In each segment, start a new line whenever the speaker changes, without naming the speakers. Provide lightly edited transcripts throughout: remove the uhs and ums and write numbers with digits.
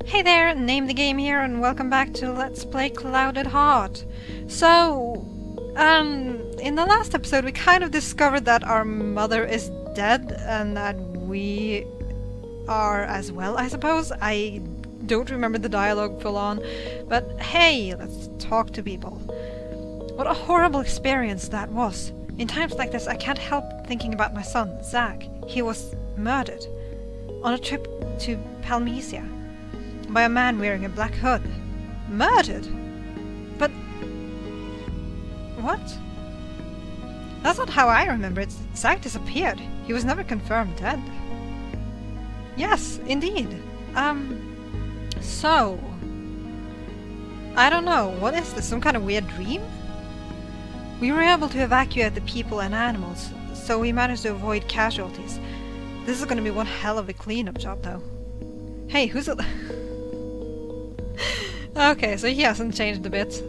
Hey there, Name the Game here, and welcome back to Let's Play Clouded Heart. So, in the last episode we kind of discovered that our mother is dead, and that we are as well, I suppose. I don't remember the dialogue full on, but hey, let's talk to people. What a horrible experience that was. In times like this, I can't help thinking about my son, Zach. He was murdered on a trip to Palmesia by a man wearing a black hood. Murdered? But... what? That's not how I remember it. Zach disappeared. He was never confirmed dead. Yes, indeed. So... I don't know. What is this? Some kind of weird dream? We were able to evacuate the people and animals, so we managed to avoid casualties. This is gonna be one hell of a cleanup job, though. Hey, who's it? Okay, so he hasn't changed a bit.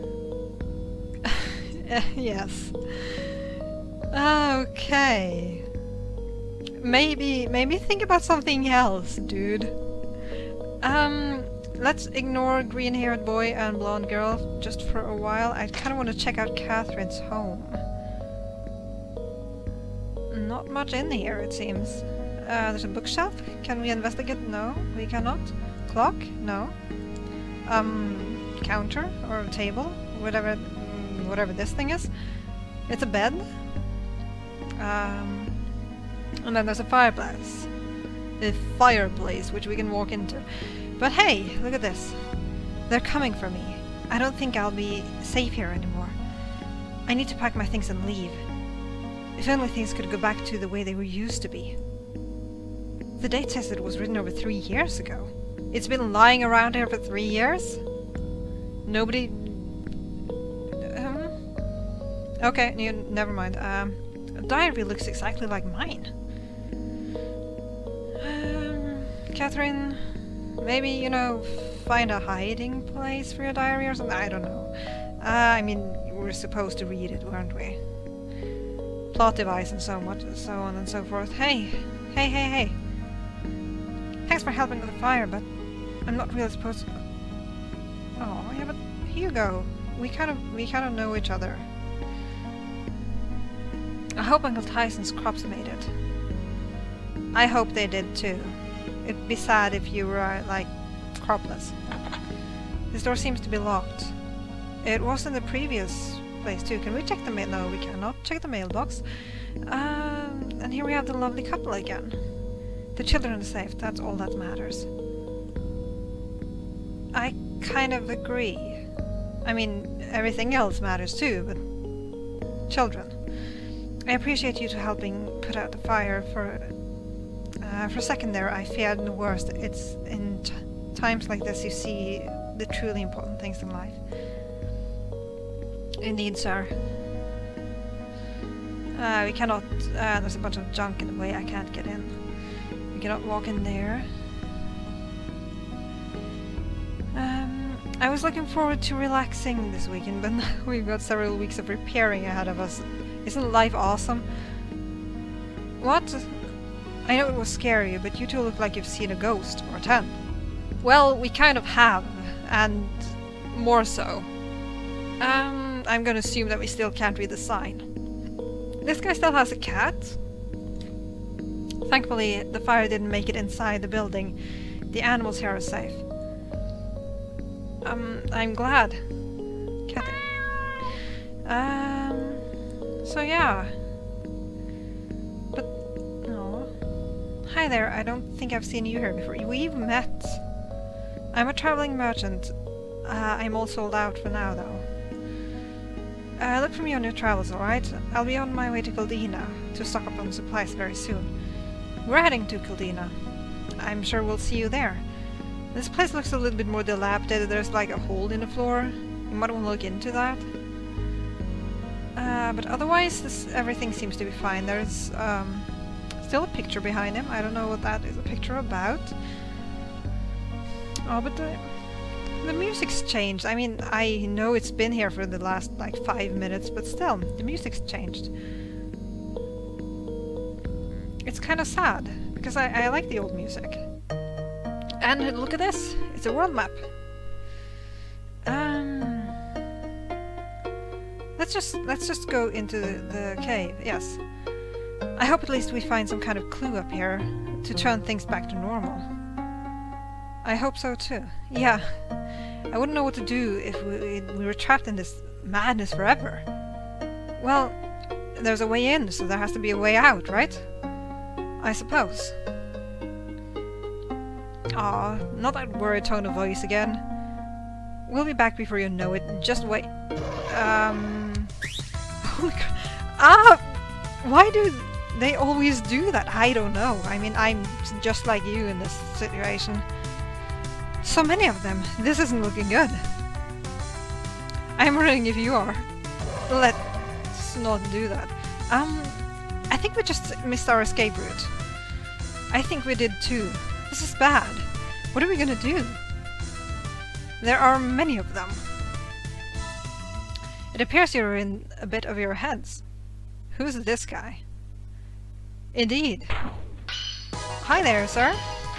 Yes. Okay. Maybe think about something else, dude. Let's ignore green-haired boy and blonde girl just for a while. I kind of want to check out Catherine's home. Not much in here, it seems. There's a bookshelf. Can we investigate? No, we cannot. Clock? No. Counter or table? Whatever this thing is. It's a bed. And then there's a fireplace. A fireplace, which we can walk into. But hey, look at this. They're coming for me. I don't think I'll be safe here anymore. I need to pack my things and leave. If only things could go back to the way they were used to be. The date says it was written over 3 years ago. It's been lying around here for 3 years? Nobody... Okay, never mind. A diary looks exactly like mine. Catherine... maybe, you know, find a hiding place for your diary or something? I don't know. I mean, we were supposed to read it, weren't we? Plot device and so on and so forth. Hey! Hey! Thanks for helping with the fire, but I'm not really supposed to... Oh, yeah, but here you go. We kind of know each other. I hope Uncle Tyson's crops made it. I hope they did too. It'd be sad if you were, like, cropless. This door seems to be locked. It was in the previous place too. Can we check the mail? No, we cannot. Check the mailbox. And here we have the lovely couple again. The children are safe. That's all that matters. I kind of agree. I mean, everything else matters too, but... children. I appreciate you two helping put out the fire. For a second there, I feared the worst. It's in times like this you see the truly important things in life. Indeed, sir. We cannot... there's a bunch of junk in the way. I can't get in. We cannot walk in there. I was looking forward to relaxing this weekend, but now we've got several weeks of repairing ahead of us. Isn't life awesome? What? I know it was scary, but you two look like you've seen a ghost, or 10. Well, we kind of have, and more so. I'm gonna assume that we still can't read the sign. This guy still has a cat? Thankfully, the fire didn't make it inside the building. The animals here are safe. I'm glad. Cat. So yeah. But, no. Hi there, I don't think I've seen you here before. We've met. I'm a traveling merchant. I'm all sold out for now, though. Look for me on your travels, alright? I'll be on my way to Kildina to stock up on supplies very soon. We're heading to Kildina. I'm sure we'll see you there. This place looks a little bit more dilapidated. There's like a hole in the floor. You might want to look into that. But otherwise, everything seems to be fine. There's still a picture behind him. I don't know what that is a picture about. Oh, but the music's changed. I mean, I know it's been here for the last, like, 5 minutes, but still, the music's changed. It's kind of sad, because I like the old music. And look at this! It's a world map. Let's just go into the cave. Yes. I hope at least we find some kind of clue up here to turn things back to normal. I hope so too. Yeah. I wouldn't know what to do if we were trapped in this madness forever. Well, there's a way in, so there has to be a way out, right? I suppose. Aw, not that worried tone of voice again. We'll be back before you know it. Just wait. Oh my god. Ah! Why do they always do that? I don't know. I mean, I'm just like you in this situation. So many of them. This isn't looking good. I'm wondering if you are. Let's not do that. I think we just missed our escape route. I think we did too. This is bad. What are we gonna do? There are many of them. It appears you're in a bit of your heads. Who's this guy? Indeed. Hi there, sir.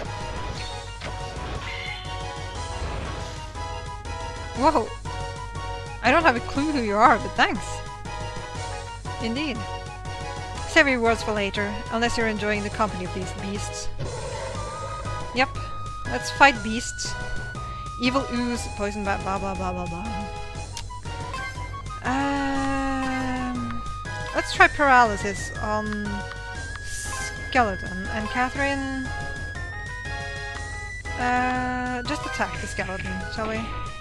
Whoa. I don't have a clue who you are, but thanks. Indeed. Save your words for later, unless you're enjoying the company of these beasts. Yep. Let's fight beasts. Evil ooze, poison bat, blah blah blah blah blah. Let's try paralysis on skeleton, and Catherine... just attack the skeleton, shall we?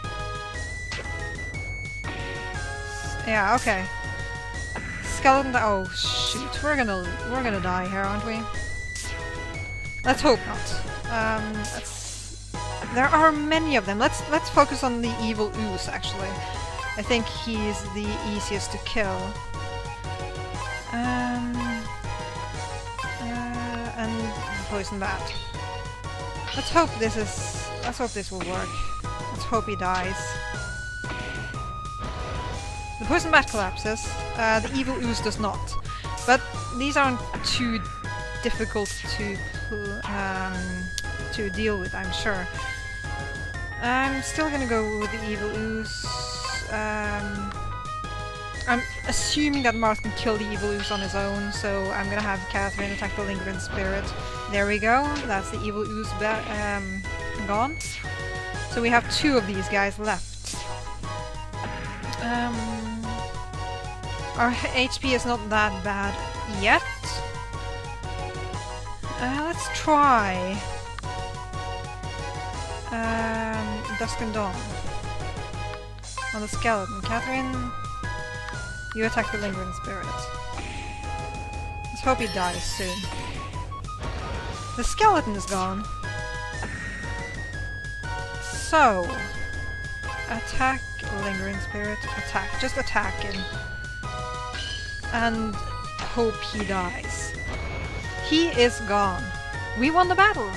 Yeah, okay. Skeleton... oh shoot, we're gonna die here, aren't we? Let's hope not. There are many of them. Let's focus on the evil ooze, actually. I think he's the easiest to kill. And poison bat. Let's hope this will work. Let's hope he dies. The poison bat collapses. The evil ooze does not. But these aren't too difficult to deal with, I'm sure. I'm still gonna go with the evil ooze. I'm assuming that Mars can kill the evil ooze on his own, so I'm gonna have Catherine attack the lingering spirit. There we go, that's the evil ooze gone. So we have 2 of these guys left. Our HP is not that bad yet. Let's try Dusk and Dawn on the skeleton. Catherine, you attack the lingering spirit. Let's hope he dies soon. The skeleton is gone. So, attack lingering spirit. Attack. Just attack him. And hope he dies. He is gone. We won the battle.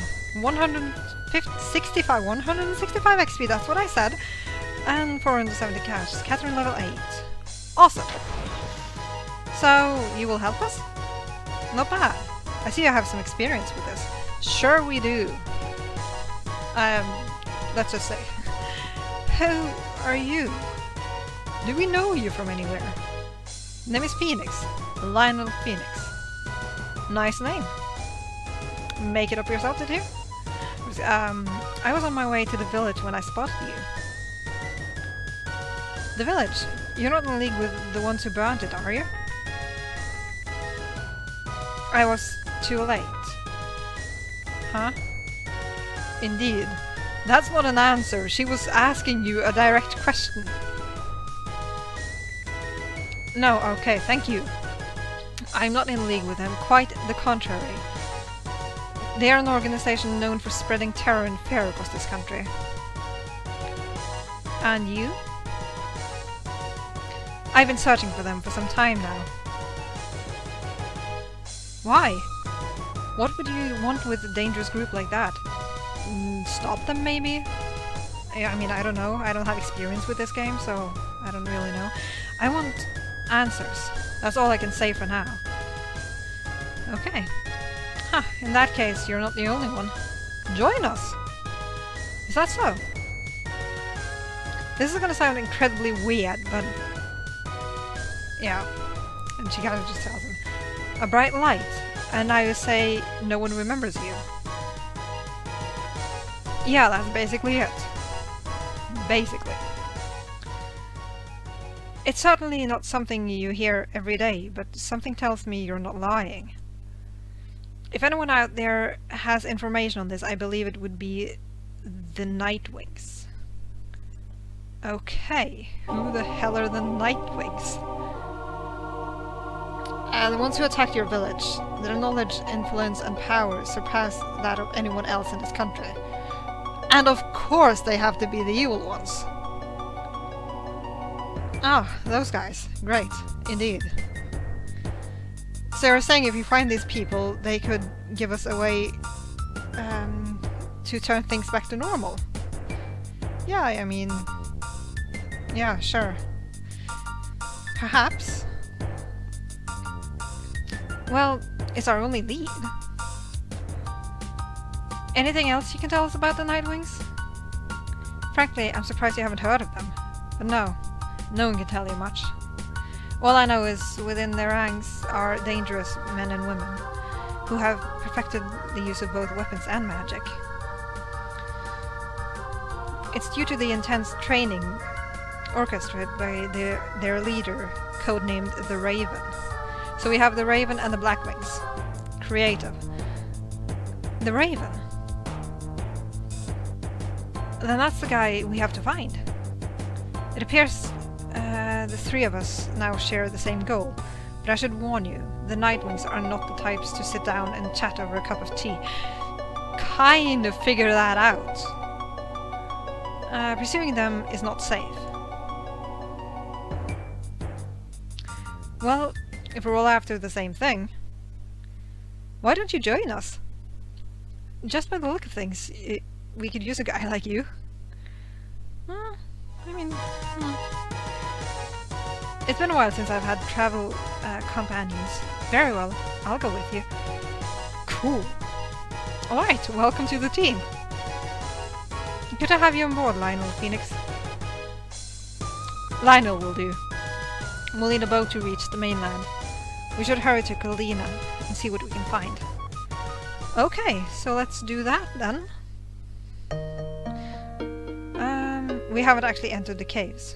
165 XP, that's what I said. And 470 cash. Catherine level 8. Awesome. So, you will help us? Not bad. I see you have some experience with this. Sure we do. Let's just say. Who are you? Do we know you from anywhere? Name is Phoenix. Lionel Phoenix. Nice name. Make it up yourself, did you? I was on my way to the village when I spotted you. The village? You're not in league with the ones who burnt it, are you? I was too late. Huh? Indeed. That's not an answer. She was asking you a direct question. No, okay, thank you. I'm not in league with them, quite the contrary. They are an organization known for spreading terror and fear across this country. And you? I've been searching for them for some time now. Why? What would you want with a dangerous group like that? Stop them, maybe? I mean, I don't know. I don't have experience with this game, so I don't really know. I want answers. That's all I can say for now. Okay. Huh, in that case, you're not the only one. Join us! Is that so? This is gonna sound incredibly weird, but... yeah. And she kind of just tells him. A bright light. And now you say no one remembers you. Yeah, that's basically it. Basically. It's certainly not something you hear every day, but something tells me you're not lying. If anyone out there has information on this, I believe it would be the Nightwings. Okay, who the hell are the Nightwings? The ones who attacked your village. Their knowledge, influence and power surpass that of anyone else in this country. And of course they have to be the evil ones. Ah, those guys. Great, indeed. So you're saying if you find these people, they could give us a way to turn things back to normal? Yeah, I mean... yeah, sure. Perhaps. Well, it's our only lead. Anything else you can tell us about the Nightwings? Frankly, I'm surprised you haven't heard of them. But no one can tell you much. All I know is within their ranks are dangerous men and women who have perfected the use of both weapons and magic. It's due to the intense training orchestrated by their leader, codenamed the Raven. So we have the Raven and the Blackwings. Creative. The Raven? Then that's the guy we have to find. It appears the three of us now share the same goal, but I should warn you, the Nightwings are not the types to sit down and chat over a cup of tea. Kind of figure that out. Pursuing them is not safe. Well, if we're all after the same thing, why don't you join us? Just by the look of things, we could use a guy like you. I mean... It's been a while since I've had travel companions. Very well, I'll go with you. Cool. Alright, welcome to the team. Good to have you on board, Lionel Phoenix. Lionel will do. We'll need a boat to reach the mainland. We should hurry to Kalina and see what we can find. Okay, so let's do that then. We haven't actually entered the caves.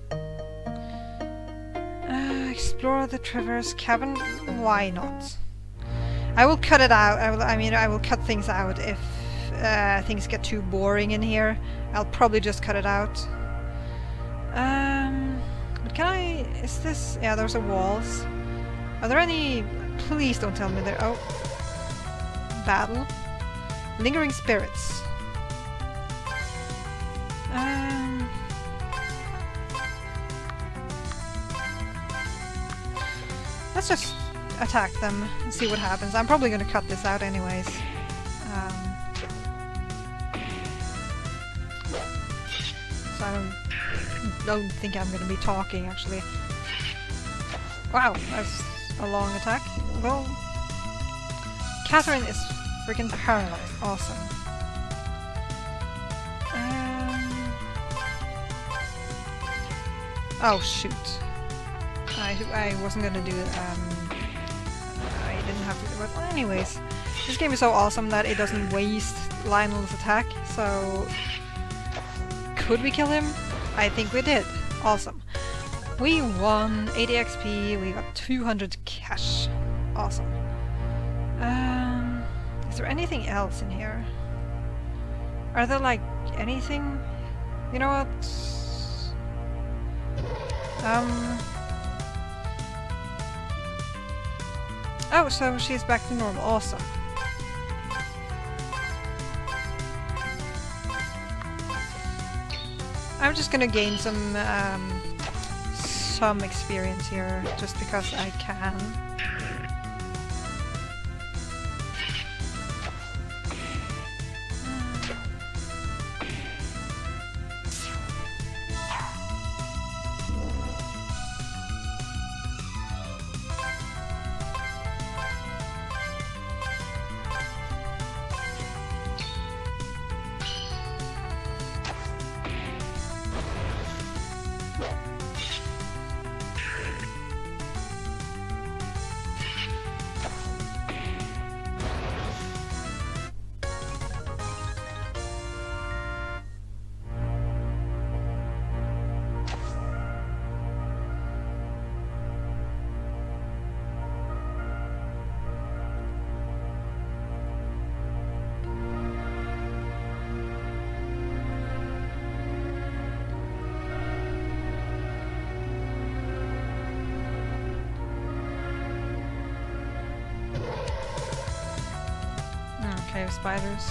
Explore the Traverse Cavern? Why not? I will cut it out. I will cut things out if things get too boring in here. I'll probably just cut it out. But can I... is this... yeah, those are walls. Are there any... please don't tell me there... oh. Battle. Lingering spirits. Let's just attack them and see what happens. I'm probably going to cut this out anyways. So I don't think I'm going to be talking actually. Wow, that's a long attack. Well, Catherine is freaking paralyzed. Awesome. Oh shoot. I wasn't gonna do I didn't have to do it. Well, anyways, this game is so awesome that it doesn't waste Lionel's attack, so... could we kill him? I think we did. Awesome. We won 80 XP, we got 200 cash. Awesome. Is there anything else in here? Are there like anything? You know what? Oh, so she's back to normal. Awesome. I'm just gonna gain some experience here, just because I can. cave spiders.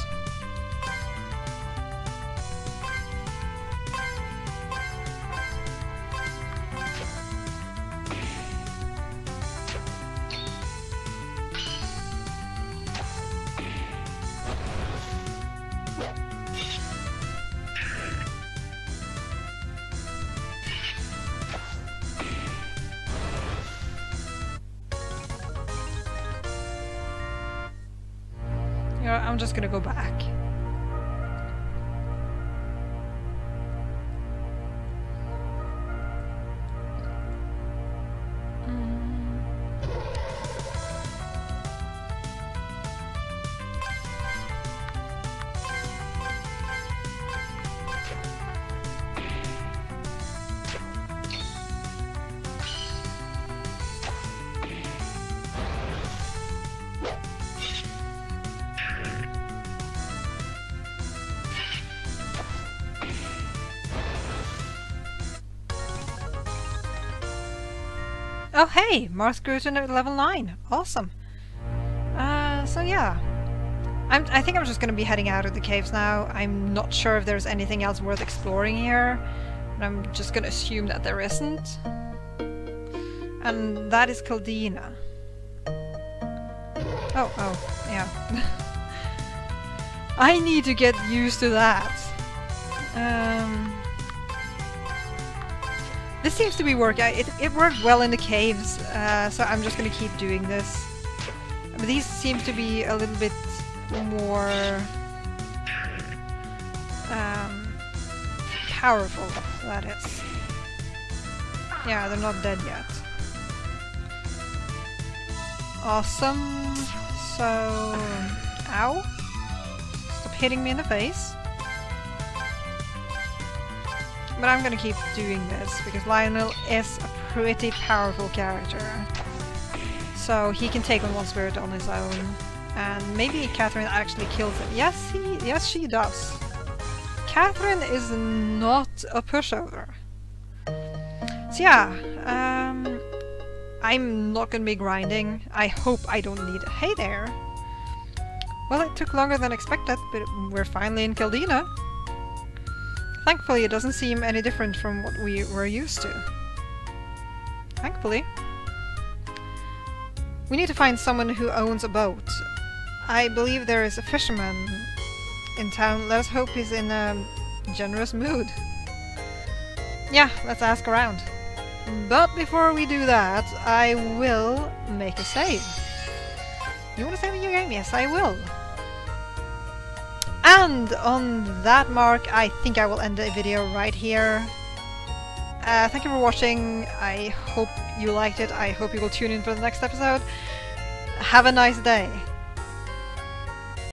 You know, I'm just gonna go back. Oh hey, Mars grew to level 9. Awesome. So yeah. I think I'm just gonna be heading out of the caves now. I'm not sure if there's anything else worth exploring here. But I'm just gonna assume that there isn't. And that is Caldina. Oh, yeah. I need to get used to that. This seems to be working. It worked well in the caves, so I'm just gonna keep doing this. But these seem to be a little bit more powerful, that is. Yeah, they're not dead yet. Awesome. So... Ow. Stop hitting me in the face. But I'm gonna keep doing this, because Lionel is a pretty powerful character. So he can take on one spirit on his own. And maybe Catherine actually kills him. Yes, she does. Catherine is not a pushover. So yeah, I'm not gonna be grinding. I hope I don't need... Hey there! Well, it took longer than expected, but we're finally in Caldina. Thankfully, it doesn't seem any different from what we were used to. Thankfully. We need to find someone who owns a boat. I believe there is a fisherman in town. Let us hope he's in a generous mood. Yeah, let's ask around. But before we do that, I will make a save. You want to save a new game? Yes, I will. And on that mark, I think I will end the video right here. Thank you for watching. I hope you liked it. I hope you will tune in for the next episode. Have a nice day.